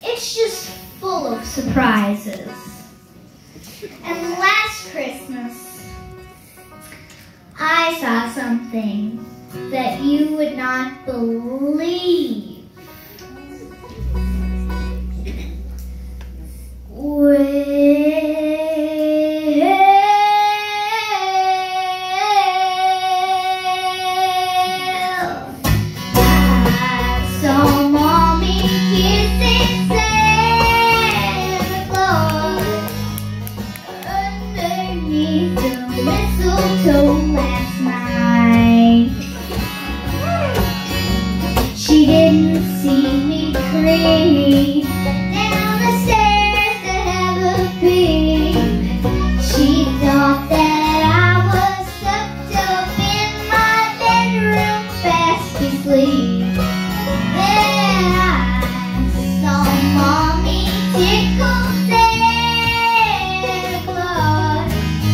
It's just full of surprises. And last Christmas, I saw something that you would not believe. Last night, she didn't see me creep down the stairs to have a peek. She thought that I was tucked up in my bedroom fast asleep. Then I saw Mommy tickle Santa Claus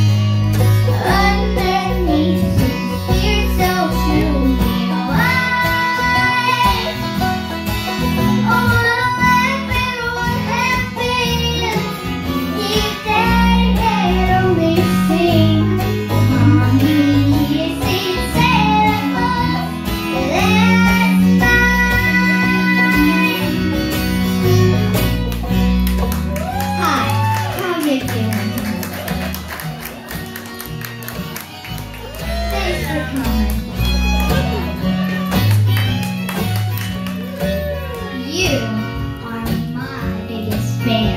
underneath his beard so truly white. Oh, what would happen if Daddy had only seen Mommy kissing Santa Claus last night? Hi, how you doing? Thanks for coming. You are my biggest fan.